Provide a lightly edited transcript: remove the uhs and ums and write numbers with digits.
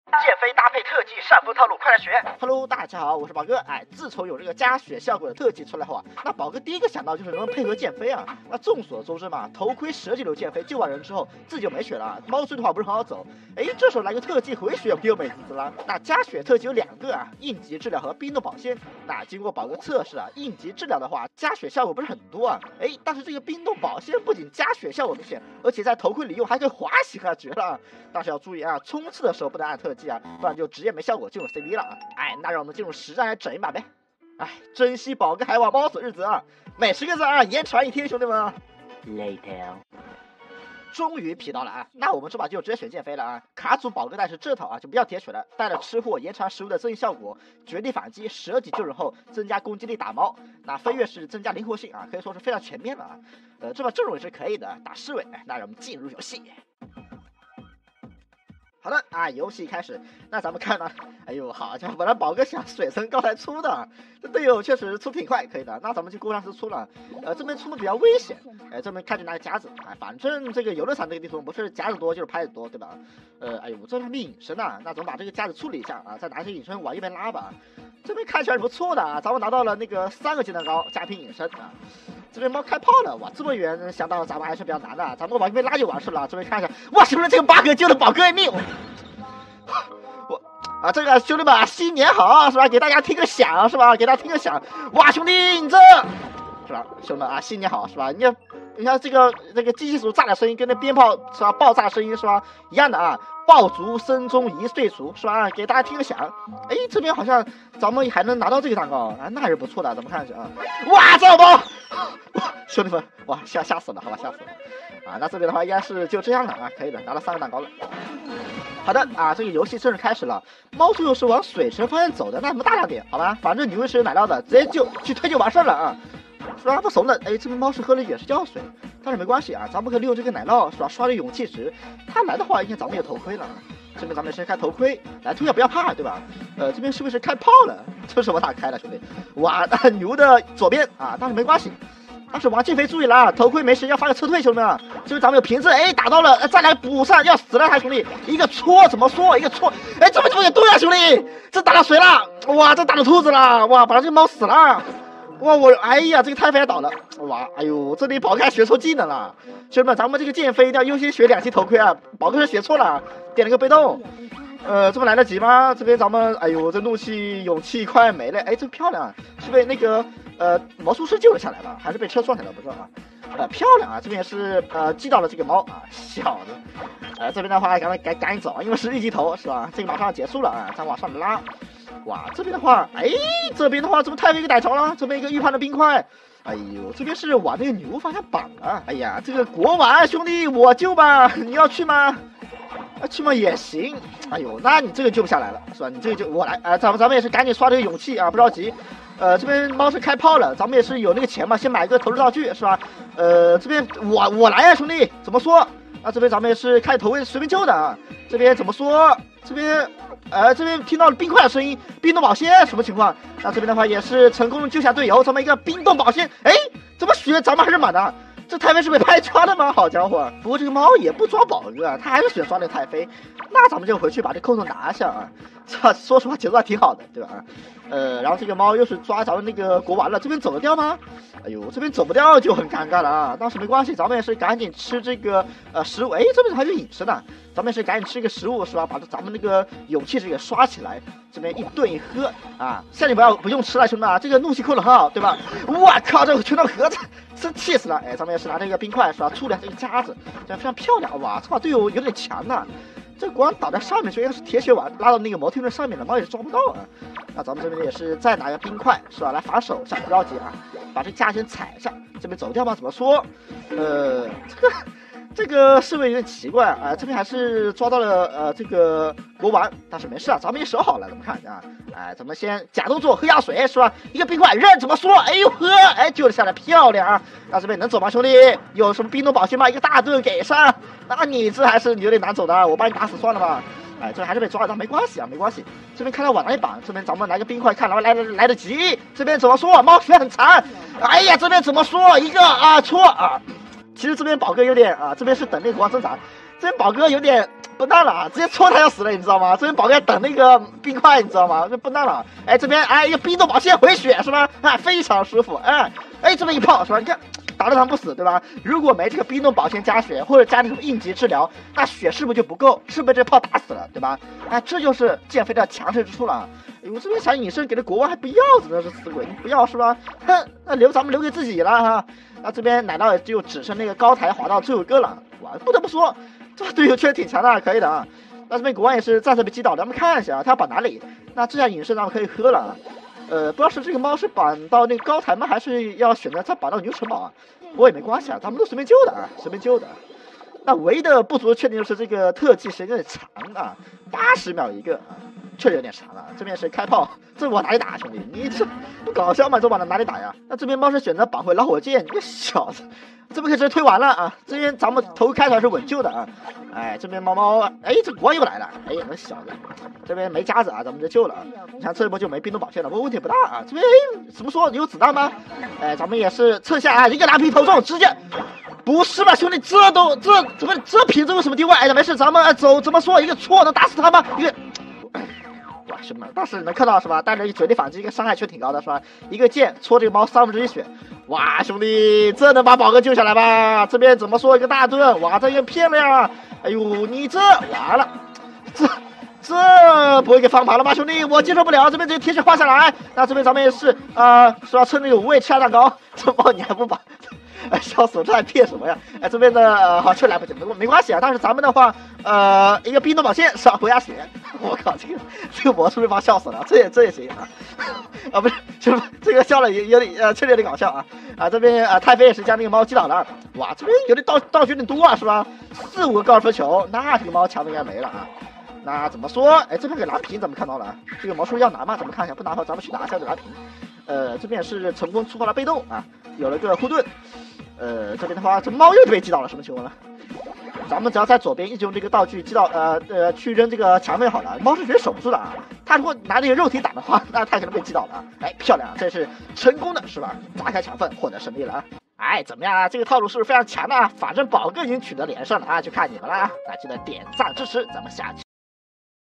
减肥搭配特技，上分套路，快来学 ！Hello， 大家好，我是宝哥。自从有这个加血效果的特技出来后啊，那宝哥第一个想到就是能配合减肥啊。那众所周知嘛，头盔蛇脊流减肥救完人之后，自己就没血了，猫追的话不是很好走。这时候来个特技回血，不就美滋滋了？那加血特技有2个啊，应急治疗和冰冻保鲜。那经过宝哥测试啊，应急治疗的话，加血效果不是很多啊。但是这个冰冻保鲜不仅加血效果明显，而且在头盔里用还可以滑行啊，绝了！但是要注意啊，冲刺的时候不能按特技啊，不然就直接没效果进入 CD 了啊！那让我们进入实战来整一把呗！珍惜宝哥海王猫死日子啊，每10个字啊，延长1天，兄弟们 ！Later， 终于皮到了啊！那我们这把就直接选减肥了啊！卡组宝哥带是这套啊，就不要铁血了，带了吃货延长食物的增益效果，绝地反击，蛇脊救人后增加攻击力打猫，那飞跃是增加灵活性啊，可以说是非常全面了啊！这把阵容也是可以的，打侍卫，那让我们进入游戏。好的啊，游戏开始。那咱们看呢，好家伙，本来宝哥想水层高台出的，这队友确实出挺快，可以的。那咱们就过上次出了，这边出的比较危险，这边开始拿个夹子，反正这个游乐场这个地图不是夹子多就是拍子多，对吧？这边没隐身啊，那咱们把这个夹子处理一下啊，再拿一些隐身往一边拉吧。这边看起来是不错的啊，咱们拿到了那个3个技能膏加瓶隐身啊。这边猫开炮了，哇，这么远，想到咱们还是比较难的，咱们往一边拉就完事了。这边看一下，哇，兄弟，这个bug救了宝哥一命。这个兄弟们新年好是吧？给大家听个响是吧？给大家听个响，哇，兄弟你这是吧？兄弟们新年好是吧？你看这个机器鼠炸的声音跟那鞭炮是吧爆炸声音是吧一样的啊，爆竹声中一岁除是吧？给大家听个响。这边好像咱们还能拿到这个蛋糕啊，那还是不错的，咱们看一下啊。哇，这包，兄弟们，哇吓死了，好吧，吓死了啊！那这边的话应该是就这样了啊，可以的，拿了3个蛋糕了。好的啊，这个游戏正式开始了。猫最后是往水池方向走的，那咱们大胆点好吧？反正你会是有奶酪的，直接就去推就完事了啊，是吧？不怂的，这边猫是喝了也是药水，但是没关系啊，咱们可以利用这个奶酪是吧？刷的勇气值，它来的话，应该咱们有头盔了。这边咱们先开头盔，来推下不要怕，对吧？这边是不是开炮了？这是我打开了，兄弟，哇，牛的左边啊，但是没关系。但是王建飞注意了啊，头盔没事，要发个撤退，兄弟们。这边咱们有瓶子，打到了，再来补上，要死了，兄弟！一个戳怎么说？一个戳，这么也对啊，兄弟！这打到谁了？哇，这打到兔子了！哇，把这个猫死了！哇，这个太妃倒了！哇，这里宝哥还学错技能了，兄弟们，咱们这个剑飞一定要优先学2级头盔啊！宝哥是学错了，点了个被动。这边来得及吗？这边咱们，这怒气勇气快没了，这漂亮啊！是被那个魔术师救了下来吧？还是被车撞下来？不知道啊。漂亮啊！这边也是击到了这个猫啊，小子。这边的话赶紧走，因为是1级头是吧？这个马上要结束了啊，咱往上拉。哇，这边的话，怎么太妃给逮着了？这边一个预判的冰块。这边是往那个女巫方向绑了。这个国王兄弟，我救吧，你要去吗？去吗也行。那你这个救不下来了，是吧？你这个就我来咱们也是赶紧刷这个勇气啊，不着急。这边猫是开炮了，咱们也是有那个钱嘛，先买个投掷道具是吧？这边我来呀，兄弟，怎么说？这边咱们也是开头位随便救的啊。这边怎么说？这边听到了冰块的声音，冰冻保鲜什么情况？那这边的话也是成功救下队友，咱们一个冰冻保鲜，怎么血咱们还是满的？这太妃是被拍穿了吗？好家伙！不过这个猫也不抓宝哥啊，他还是选抓那个太妃。那咱们就回去把这扣头拿下啊！说实话节奏还挺好的，对吧？然后这个猫又是抓咱们那个国王了，这边走得掉吗？这边走不掉就很尴尬了啊！但是没关系，咱们也是赶紧吃这个食物。这边还有隐身呢，咱们也是赶紧吃一个食物是吧？把咱们那个勇气值给刷起来。这边一顿一喝啊，下面不用吃了，兄弟啊！这个怒气扣得很好，对吧？我靠，这个全都盒子，真气死了！咱们也是拿这个冰块是吧？处理这个夹子，这样非常漂亮。哇，这把队友有点强呐！这国王倒在上面，虽然是铁血碗拉到那个摩天轮上面了，猫也是抓不到啊。那咱们这边也是再拿个冰块是吧？来防守一下，不着急啊，把这个架先踩一下。这边走掉吗？怎么说？这个侍卫有点奇怪啊，这边还是抓到了这个国王，但是没事啊，咱们也守好了，怎么看啊？咱们先假动作喝药水是吧？一个冰块扔怎么说？喝，救了下来，漂亮啊！那这边能走吗，兄弟？有什么冰冻保鲜吗？一个大盾给上，那你这还是有点难走的，我把你打死算了吧。这还是被抓了，没关系啊，没关系。这边看到往哪里绑，这边咱们来个冰块，看来得及。这边怎么说？猫血很残。这边怎么说？一个戳啊。其实这边宝哥有点这边是等那个国王挣扎， 这边宝哥有点笨蛋了，直接戳他要死了，你知道吗？这边宝哥在等那个冰块，你知道吗？这笨蛋了。哎，这边哎一个冰冻宝剑回血是吧？哎，非常舒服。哎，这么一炮是吧？你看。打得他不死，对吧？如果没这个冰冻宝剑加血，或者加那种应急治疗，那血是不是就不够？是不是这炮打死了，对吧？哎，这就是剑飞的强势之处了。哎呦，这边想隐身给这国王还不要，真的是死鬼，你不要是吧？哼，那咱们留给自己了哈。那这边奶酪也就只剩那个高台滑道最后一个了。哇，不得不说，这队友确实挺强的，可以的啊。那这边国王也是暂时被击倒，咱们看一下他要绑哪里？那这下隐身咱们可以喝了。不知道是这个猫是绑到那个高台吗，还是要选择它绑到牛城堡啊？不过也没关系啊，咱们都随便救的啊，随便救的。那唯一的不足确定就是这个特技时间有点长啊，80秒一个啊，确实有点长了。这边是开炮，这往哪里打，兄弟？你这不搞笑吗？这往哪里打呀？那这边猫是选择绑回老火箭，你个小子！这边可以直接推完了啊！这边咱们头开头是稳救的啊！哎，这边猫，哎，这国王又来了！哎呀，那小子，这边没夹子啊，咱们就救了啊！你看这一波就没冰冻宝剑了，不过问题不大啊！这边怎么说有子弹吗？哎，咱们也是蹭下啊，一个蓝皮投中，直接不是吧，兄弟，这瓶子为什么丢过来？哎，没事，咱们走，怎么说一个错能打死他吗？一个。哇，兄弟们，当时能看到是吧？带着嘴力反击，一个伤害确挺高的是吧？一个剑戳这个猫1/3血，哇，兄弟，这能把宝哥救下来吧？这边怎么说一个大盾？哇，这个骗了呀！哎呦，你这完了，这不会给放跑了吧，兄弟？我接受不了，这边直接铁血换下来。那这边咱们也是是要趁那个5位吃下蛋糕，这猫你还不把？哎，笑死我，这还骗什么呀？哎，这边的好，确来不及，没关系啊。但是咱们的话，一个冰冻宝剑是回下血，我靠，这个魔术被把笑死了，这也行啊？啊，不是，就是这个笑了有点确实有点搞笑啊。这边太妃也是将那个猫击倒了，哇，这边有点道具有点多啊，是吧？4、5个高尔夫球，那这个猫强的应该没了啊。那怎么说？哎，这边给蓝瓶咱们看到了，这个魔术要拿吗？咱们看一下，不拿的话咱们去拿一下这蓝瓶。这边是成功触发了被动啊，有了个护盾。这边的话，这猫又被击倒了，什么情况呢？咱们只要在左边一直用这个道具击倒，去扔这个墙飞好了。猫是绝对守不住的啊！它如果拿这个肉体挡的话，那它可能被击倒了。哎，漂亮，这是成功的，是吧？砸开墙缝，获得胜利了啊！哎，怎么样啊？这个套路是不是非常强的啊？反正宝哥已经取得连胜了啊，就看你们了啊！那记得点赞支持，咱们下期。